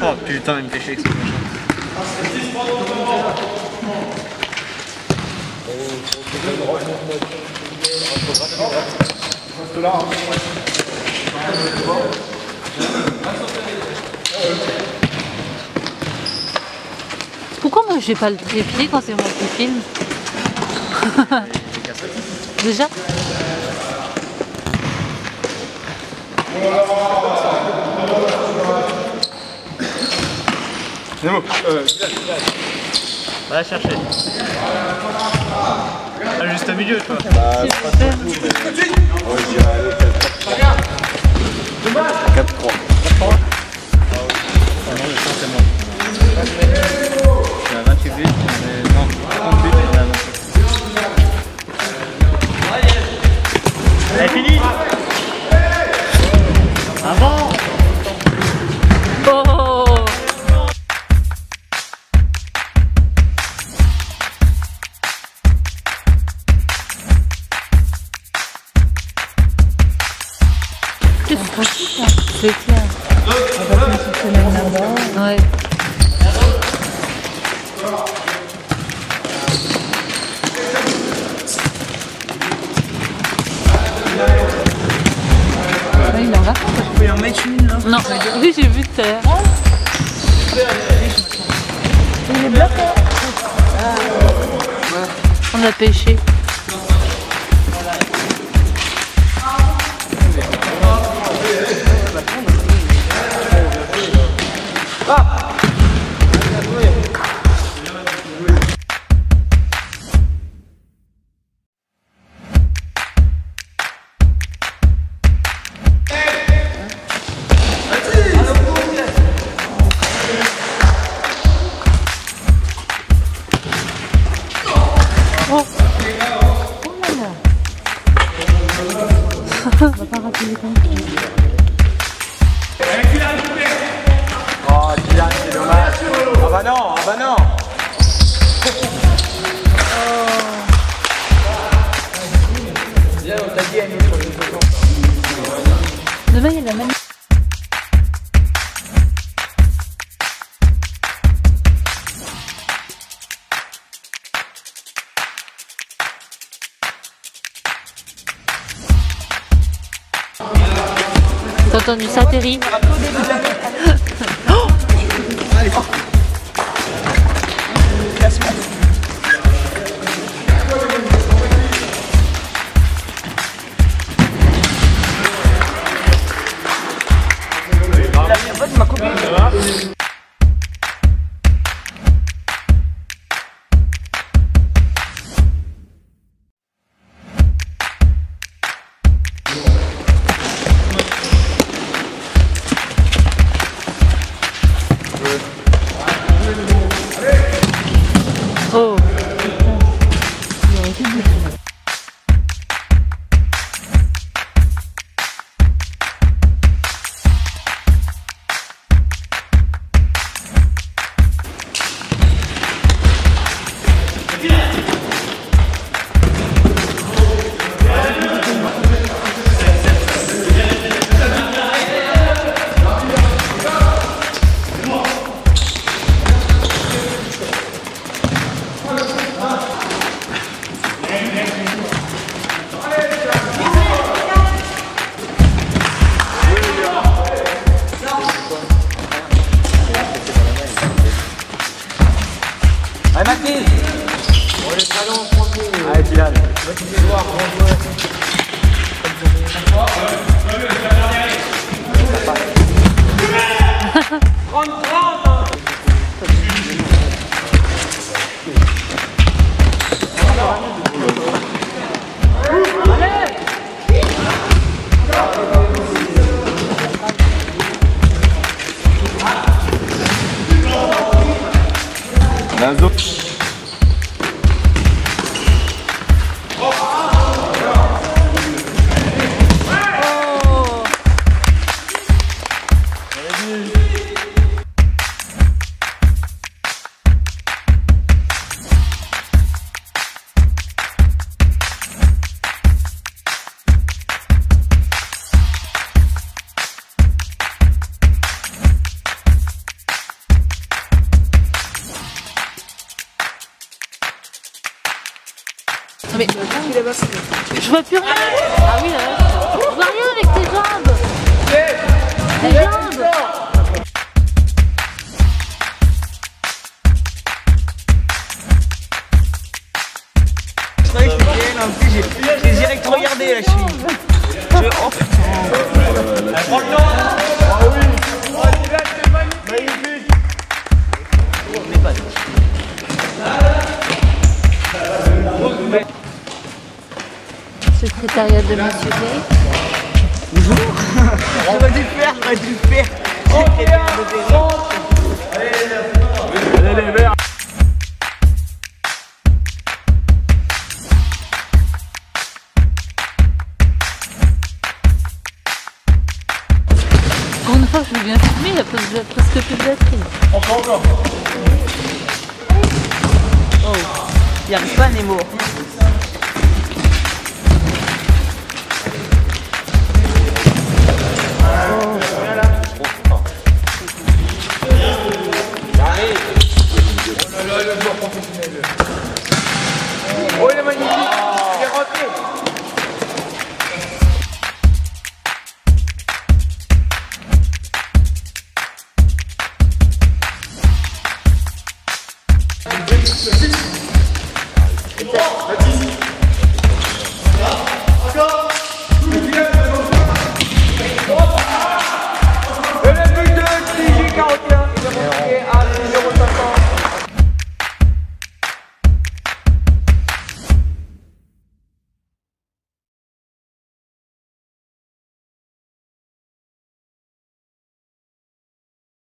Oh putain, il me fait chier avec ce machin. Reste là. Pourquoi moi j'ai pas le trépied quand c'est moi qui filme? Déjà? Nemo, Va la chercher. Ah, juste au milieu, toi. Bah, c'est pas trop tout, mais... Moi, je dirais, allez, 4-3. 4-3. Ah non, le temps c'est moi. Il y a 28 buts, mais non, 30 buts, il y en a 28. Elle est finie. Avant. Oh! C'est clair. Ouais. Il est en vacances. Vous pouvez en mettre une là? Non, oui j'ai vu tout à l'heure. Il est bloqué. On a pêché. Oh. On va pas rater les concours. Oh, Dylan, c'est dommage. Ah bah non, ah bah non. Dylan, on t'a dit à nous sur les photos. Demain, il y a la même. T'as entendu ça, Terry? Oh, allez. Ma copine. Mais je vois plus rien. Ah oui, là. Je vois rien avec tes jambes. Tes jambes. Je croyais que c'était elle, en plus j'ai direct regardé la cheville. Oh putain. Prends le temps. Ah oui. Oh, Dylan, c'est magnifique. Mais pas. Secrétariat de Monsieur Gay. J'aurais dû le faire, j'aurais dû le faire. Allez, les verts. Pour une fois que je veux bien filmer, il n'y a presque plus de batterie. Oh, il n'y arrive pas Nemo.